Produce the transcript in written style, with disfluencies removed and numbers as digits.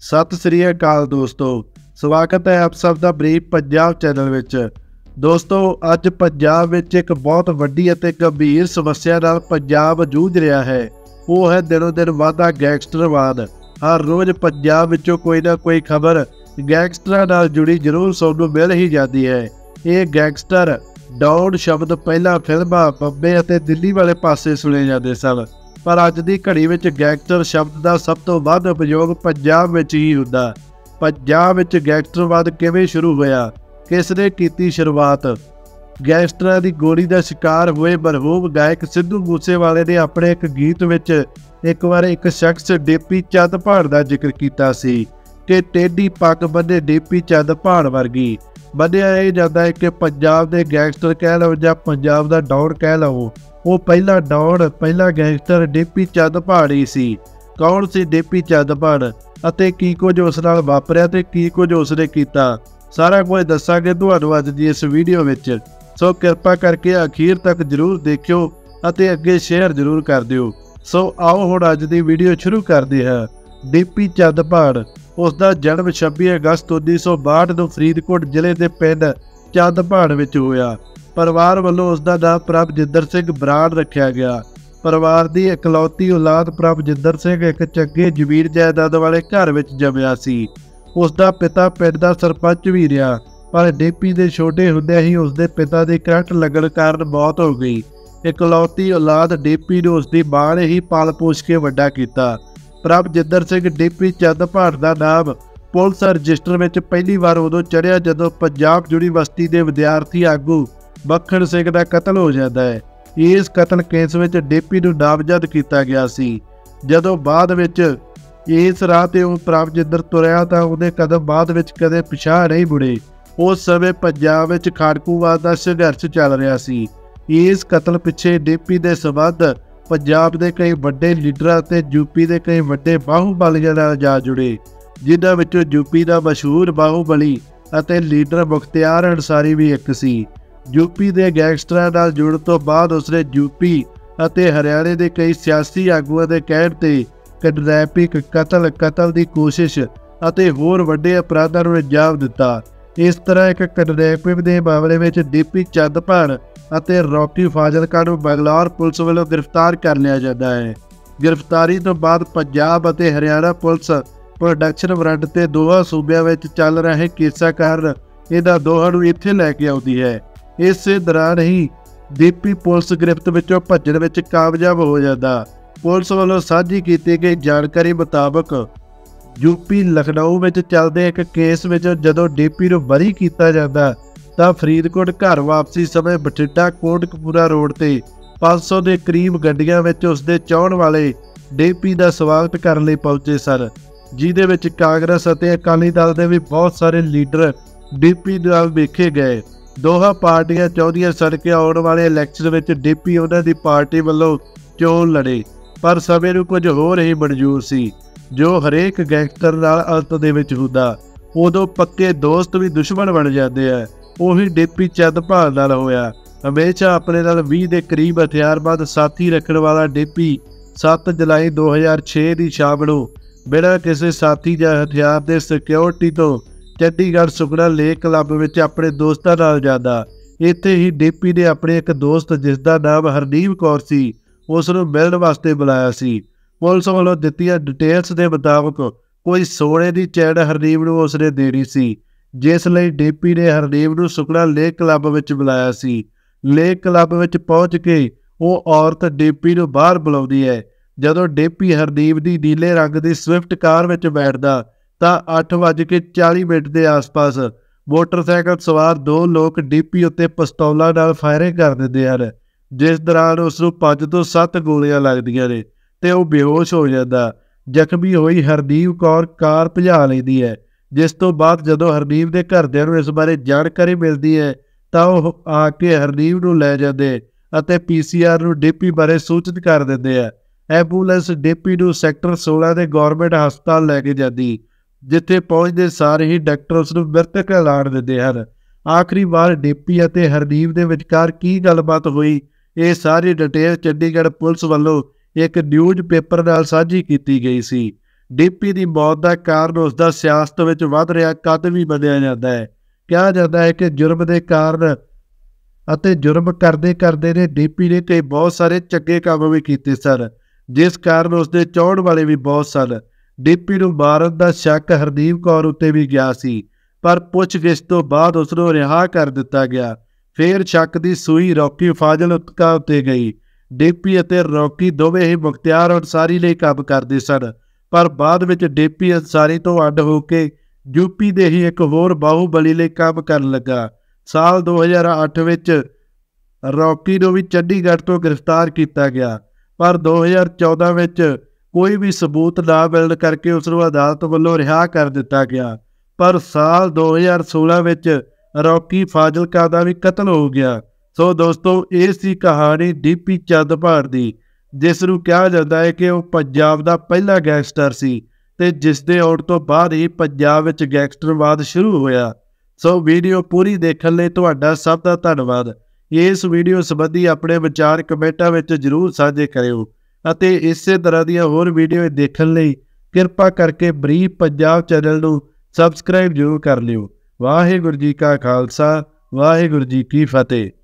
सत श्री अकाल दोस्तों, स्वागत है आप सब दा ब्रीफ पंजाब चैनल विच। दोस्तों अज पंजाब विच एक बहुत वड्डी अते गंभीर समस्या नाल पंजाब जूझ रहा है। वो है दिनों दिन वाधा गैंगस्टरवाद। हर रोज़ पंजाब विचों कोई ना कोई खबर गैंगस्टरां नाल जुड़ी जरूर सुनने मिल ही जाती है। ये गैंगस्टर डॉन शब्द पहला फिल्मां बंबे अते दिल्ली वाले पासे सुने जाते सन, पर अज की घड़ी में गैंगस्टर शब्द का सब तो वध उपयोग पंजाब में ही हुंदा। पंजाब में गैंगस्टरवाद किवें शुरू होया, किसने की शुरुआत? गैंगस्टरां की गोली का शिकार हुए मरहूम गायक सिद्धू मूसेवाले ने अपने एक गीत में एक बार एक शख्स डीपी चंद भाण का जिक्र किया सी कि टेढ़ी पग बन्ने डीपी चंद भाण वर्गी। मन्निया यह जाता है कि पंजाब के गैंगस्टर कह लो या पंजाब का डॉन कह लो, वो पहला डॉन पहला गैंगस्टर डीपी चंद भाण ही सी। कौन सी डीपी चंद भाण अते की कुछ उस नाल वापरिया ते की कुछ उसने कीता, सारा कुछ दसांगे तुहानूं अज दी इस वीडियो विच। सो कृपा करके अखीर तक जरूर देखियो अते अगे शेयर जरूर कर दिओ। सो आओ हुण अज दी वीडियो शुरू करदे हां। डीपी चंद भाण उसका जन्म 26 अगस्त 1962 ਨੂੰ फरीदकोट जिले के पिंड चंद भाण विच होया। परिवार वालों उसका नाम प्रभजिंदर सिंह बराड़ रखा गया। परिवार की इकलौती औलाद प्रभजिंदर सिंह एक चंगे जमीन जायदाद वाले घर में जमिया सी। उसका पिता पिंड का सरपंच भी रहा, पर डीपी के छोटे हुंदे ही उसके पिता की करंट लगन कारण मौत हो गई। इकलौती औलाद डीपी ने उसकी मां ने ही पाल पोष के वड्डा किया। प्रभजिंदर सिंह डीपी चंद भाण का नाम पुलिस रजिस्टर में पहली बार उदों चढ़िया जदों पंजाब यूनीवर्सिटी के विद्यार्थी आगू मक्खण सिंह का कतल हो जाता है। इस कतल केस में डीपी नूं नामजद किया गया सी। जदों बाद विच इस राह ते प्रभजिंदर तुरया तां उहदे कदम बाद विच कदे पिछां नहीं मुड़े। उस समय पंजाब विच खाड़कूवाद का संघर्ष चल रहा सी। इस कतल पिछे डीपी के संबंध पंजाब के कई वड्डे लीडरां ते यूपी के कई वड्डे बाहूबलियां नाल जा जुड़े, जिन्हां विचों यूपी का मशहूर बाहूबली अते लीडर मुख्तियार अंसारी भी एक सी। यूपी के गैंगस्टरां नाल जुड़न तो बाद उसने यूपी अते हरियाणे के कई सियासी आगुआं के कहण ते किडनैपिंग कतल की कोशिश अते होर वड्डे अपराधां नूं अंजाम दिता। इस तरह एक किडनैपिंग के मामले में डीपी चंद भाण अते रॉकी फाजिलका नूं बंगलौर पुलिस वालों गिरफ्तार कर लिया जाता है। गिरफ्तारी तो बाद पंजाब अते हरियाणा पुलिस प्रोडक्शन वारंट ते दोवां सूबिਆਂ ਵਿੱਚ चल रहे केसां कारण इन्हां दोहां नूं इत्थे लैके आउंदी है। इस दौरान ही डीपी पुलिस गिरफ्त विचों भज्जण विच कामयाब हो जाता। पुलिस वालों साझी की गई जानकारी मुताबक यूपी लखनऊ में चलते एक केस में जदों डीपी नूं बरी किया जाता तां फरीदकोट घर वापसी समय बठिंडा कोटकपूरा रोड ते 500 के करीब गड्डियां विच उसदे चाहण वाले डीपी का स्वागत करने लई पहुंचे सन, जिहदे विच कांग्रेस अते अकाली दल के भी बहुत सारे लीडर डीपी नाल वेखे गए। दोहां पार्टियां चाहुंदियां सन कि आउण वाले इलैक्शन में डीपी उन्हां दी पार्टी वालों चोण लड़े, पर समय नूं कुछ होर ही मंजूर सी जो हरेक गैंगस्टर नाल अंत दे विच हुंदा। उदों पक्के दोस्त भी दुश्मन बन जाते हैं। उही डीपी चंद भाण नाल होया। हमेशा अपने नाल 20 के करीब हथियारबंद साथी रखने वाला डीपी 7 जुलाई 2006 की शाम नूं बिना किसी साथी या हथियार के सिक्योरिटी तो चंडीगढ़ सुखना लेक क्लब में अपने दोस्तों नाल जाता। इत्थे ही डीपी ने अपने एक दोस्त जिसका नाम हरनीम कौर सी उसनूं मिलण वास्ते बुलाया सी। पुलिस वालों दित्तियां डिटेल्स के मुताबक कोई सोने की चैन हरनीम नूं उसने देनी सी, जिस लई डीपी ने हरनीम नूं सुखना लेक क्लब में बुलाया सी। लेक क्लब में पहुँच के वो औरत डीपी नूं बाहर बुलाउंदी है। जदों डीपी हरनीम की नीले रंग की स्विफ्ट कार में बैठदा तां 8:40 के आस पास मोटरसाइकिल सवार 2 लोग डीपी उत्ते पिस्तौलां नाल फायरिंग कर दिंदे हन, जिस दौरान उसनूं 5 ਤੋਂ 7 गोलियां लगदियां ने ते वो बेहोश हो जाता। जख्मी होई हरनीम कौर कार भजा लैंदी है, जिस तो बाद जदों हरनीम के घरदिआं नूं इस बारे जानकारी मिलती है तां ओह आके हरनीम नूं लै जांदे अते पीसीआर नूं डीपी बारे सूचित कर दिंदे आ। एंबूलेंस डीपी नूं सैक्टर 16 के गौरमेंट हस्पताल लैके जाती, जिथे पहुंचते सार ही डॉक्टर उसनूं मृतक ऐलान दिंदे हन। आखिरी बार डीपी अते हरनीम के विचकार की गलबात हुई, ये सारी डिटेल चंडीगढ़ पुलिस वालों एक न्यूज़ पेपर नाल साझी की गई सी। ਡੀਪੀ ਦੀ ਮੌਤ ਦਾ ਕਾਰਨ ਉਸ ਦਾ ਸਿਆਸਤ ਵਿੱਚ ਵੱਧ ਰਿਹਾ ਕਦ ਵੀ ਮੰਨਿਆ ਜਾਂਦਾ ਹੈ। ਕਿਹਾ ਜਾਂਦਾ ਹੈ ਕਿ ਜੁਰਮ ਦੇ ਕਾਰਨ ਅਤੇ ਜੁਰਮ ਕਰਦੇ ਨੇ ਡੀਪੀ ਨੇ ਕਈ ਬਹੁਤ ਸਾਰੇ ਚੰਗੇ ਕੰਮ ਵੀ ਕੀਤੇ ਸਨ, ਜਿਸ ਕਾਰਨ ਉਸ ਦੇ ਚਾਹੁਣ ਵਾਲੇ ਵੀ ਬਹੁਤ ਸਨ। ਡੀਪੀ ਨੂੰ ਮਾਰਨ ਦਾ ਸ਼ੱਕ ਹਰਦੀਪ ਕੌਰ ਉੱਤੇ ਵੀ ਗਿਆ ਸੀ, ਪਰ ਪੁੱਛਗਿੱਛ ਤੋਂ ਬਾਅਦ ਉਸ ਨੂੰ ਰਿਹਾ ਕਰ ਦਿੱਤਾ ਗਿਆ। ਫਿਰ ਸ਼ੱਕ ਦੀ ਸੂਈ ਰੌਕੀ ਫਾਜ਼ਿਲਕਾ ਉੱਤੇ ਗਈ। ਡੀਪੀ ਅਤੇ ਰੌਕੀ ਦੋਵੇਂ ਹੀ ਮੁਖਤਿਆਰ ਅੰਸਾਰੀ ਲਈ ਕੰਮ ਕਰਦੇ ਸਨ, ਪਰ ਬਾਅਦ ਵਿੱਚ ਡੀਪੀ ਅੰਸਾਰੀ ਤੋਂ ਅੱਡ ਹੋ ਕੇ ਯੂਪੀ ਦੇ ਹੀ ਇੱਕ ਹੋਰ ਬਾਹੂਬਲੀ ਲਈ ਕੰਮ ਕਰਨ ਲੱਗਾ। ਸਾਲ 2008 ਵਿੱਚ ਰੌਕੀ ਨੂੰ ਵੀ ਚੰਡੀਗੜ੍ਹ ਤੋਂ ਗ੍ਰਿਫਤਾਰ ਕੀਤਾ ਗਿਆ, ਪਰ 2014 ਵਿੱਚ ਕੋਈ ਵੀ ਸਬੂਤ ਨਾ ਮਿਲਣ ਕਰਕੇ ਉਸ ਨੂੰ ਅਦਾਲਤ ਵੱਲੋਂ ਰਿਹਾ ਕਰ ਦਿੱਤਾ ਗਿਆ। ਪਰ ਸਾਲ 2016 ਵਿੱਚ ਰੌਕੀ ਫਾਜ਼ਿਲਕਾ ਦਾ ਵੀ ਕਤਲ ਹੋ ਗਿਆ। ਸੋ ਦੋਸਤੋ, ਇਹ ਸੀ ਕਹਾਣੀ ਡੀਪੀ ਚੰਦਭਾਨ ਦੀ, ਜਿਸ ਨੂੰ ਕਿਹਾ ਜਾਂਦਾ ਹੈ ਕਿ ਉਹ ਪੰਜਾਬ ਦਾ ਪਹਿਲਾ ਗੈਂਗਸਟਰ ਸੀ ਤੇ ਜਿਸ ਦੇ ਆਉਣ ਤੋਂ ਬਾਅਦ ਹੀ ਪੰਜਾਬ ਵਿੱਚ ਗੈਂਗਸਟਰਵਾਦ ਸ਼ੁਰੂ ਹੋਇਆ। ਸੋ ਵੀਡੀਓ ਪੂਰੀ ਦੇਖਣ ਲਈ ਤੁਹਾਡਾ ਸਭ ਦਾ ਧੰਨਵਾਦ। ਇਸ ਵੀਡੀਓ ਸੰਬੰਧੀ ਆਪਣੇ ਵਿਚਾਰ ਕਮੈਂਟਾਂ ਵਿੱਚ ਜ਼ਰੂਰ ਸਾਂਝੇ ਕਰਿਓ ਅਤੇ ਇਸੇ ਤਰ੍ਹਾਂ ਦੀਆਂ ਹੋਰ ਵੀਡੀਓ ਦੇਖਣ ਲਈ ਕਿਰਪਾ ਕਰਕੇ ਬਰੀਫ ਪੰਜਾਬ ਚੈਨਲ ਨੂੰ ਸਬਸਕ੍ਰਾਈਬ ਜ਼ਰੂਰ ਕਰ ਲਿਓ। ਵਾਹਿਗੁਰੂ ਜੀ ਕਾ ਖਾਲਸਾ, ਵਾਹਿਗੁਰੂ ਜੀ ਕੀ ਫਤਿਹ।